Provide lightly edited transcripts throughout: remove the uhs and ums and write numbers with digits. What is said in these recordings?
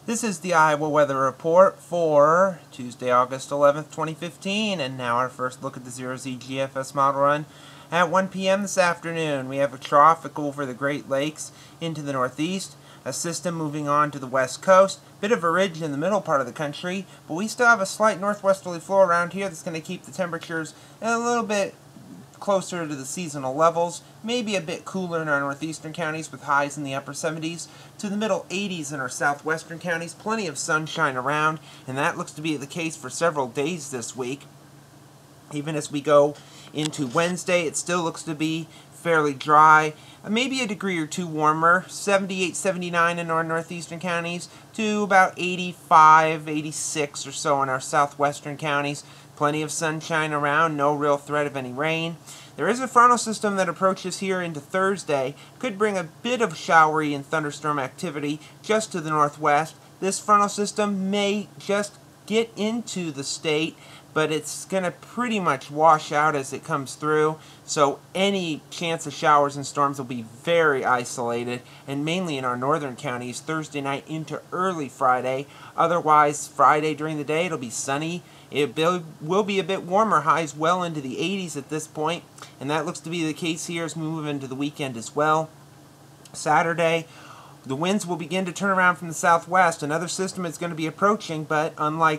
This is the Iowa Weather Report for Tuesday, August 11th, 2015, and now our first look at the 0Z GFS Model Run. At 1 p.m. this afternoon, we have a trough over the Great Lakes into the northeast, a system moving on to the west coast, bit of a ridge in the middle part of the country, but we still have a slight northwesterly flow around here that's going to keep the temperatures a little bit closer to the seasonal levels, maybe a bit cooler in our northeastern counties with highs in the upper 70s to the middle 80s in our southwestern counties. Plenty of sunshine around, and that looks to be the case for several days this week. Even as we go into Wednesday, it still looks to be fairly dry, maybe a degree or two warmer, 78, 79 in our northeastern counties to about 85, 86 or so in our southwestern counties. Plenty of sunshine around, no real threat of any rain. There is a frontal system that approaches here into Thursday. Could bring a bit of showery and thunderstorm activity just to the northwest. This frontal system may just get into the state, but it's going to pretty much wash out as it comes through, so any chance of showers and storms will be very isolated, and mainly in our northern counties Thursday night into early Friday. Otherwise, Friday during the day, it'll be sunny. It will be a bit warmer, highs well into the 80s at this point, and that looks to be the case here as we move into the weekend as well. Saturday, the winds will begin to turn around from the southwest. Another system is going to be approaching, but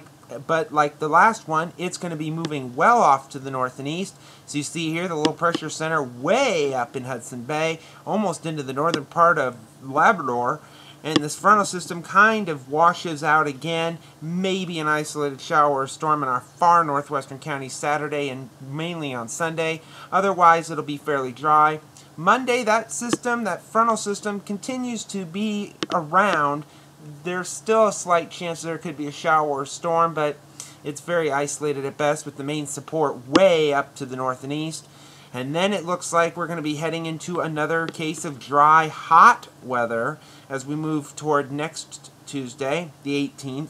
like the last one, it's going to be moving well off to the north and east. So you see here the low pressure center way up in Hudson Bay, almost into the northern part of Labrador. And this frontal system kind of washes out again, maybe an isolated shower or storm in our far northwestern counties Saturday and mainly on Sunday. Otherwise, it'll be fairly dry. Monday, that frontal system continues to be around. There's still a slight chance there could be a shower or storm, but it's very isolated at best with the main support way up to the north and east. And then it looks like we're going to be heading into another case of dry, hot weather as we move toward next Tuesday, the 18th.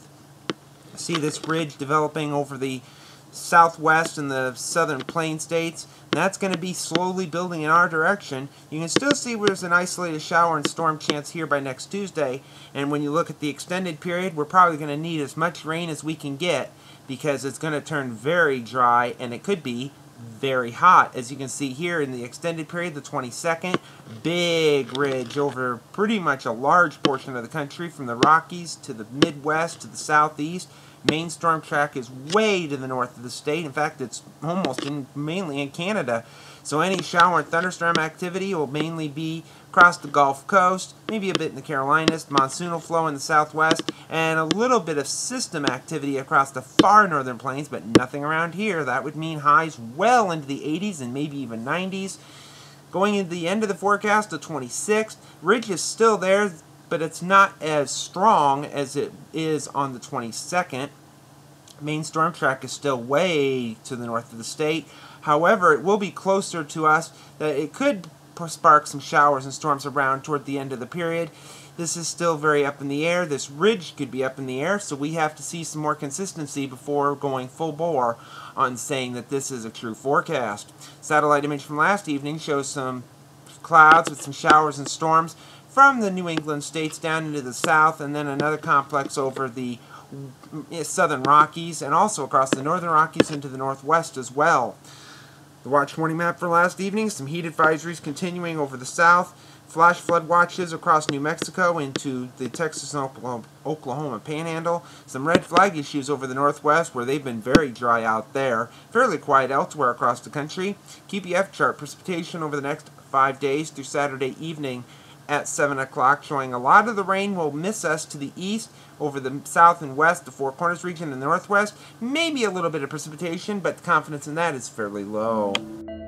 See this ridge developing over the southwest and the southern plain states. And that's going to be slowly building in our direction. You can still see where there's an isolated shower and storm chance here by next Tuesday. And when you look at the extended period, we're probably going to need as much rain as we can get because it's going to turn very dry and it could be very hot. As you can see here in the extended period, the 22nd, big ridge over pretty much a large portion of the country from the Rockies to the Midwest to the southeast. Main storm track is way to the north of the state. In fact, it's almost mainly in Canada. So any shower and thunderstorm activity will mainly be across the Gulf Coast, maybe a bit in the Carolinas, monsoonal flow in the southwest, and a little bit of system activity across the far northern plains, but nothing around here. That would mean highs well into the 80s and maybe even 90s. Going into the end of the forecast, the 26th, ridge is still there, but it's not as strong as it is on the 22nd. Main storm track is still way to the north of the state. However, it will be closer to us that it could spark some showers and storms around toward the end of the period. This is still very up in the air. This ridge could be up in the air, so we have to see some more consistency before going full bore on saying that this is a true forecast. Satellite image from last evening shows some clouds with some showers and storms from the New England states down into the south, and then another complex over the southern Rockies and also across the northern Rockies into the northwest as well. The watch morning map for last evening, some heat advisories continuing over the south, flash flood watches across New Mexico into the Texas and Oklahoma panhandle, some red flag issues over the northwest where they've been very dry out there, fairly quiet elsewhere across the country. QPF chart precipitation over the next 5 days through Saturday evening at 7 o'clock, showing a lot of the rain will miss us to the east over the south and west, the Four Corners region and the northwest. Maybe a little bit of precipitation, but the confidence in that is fairly low.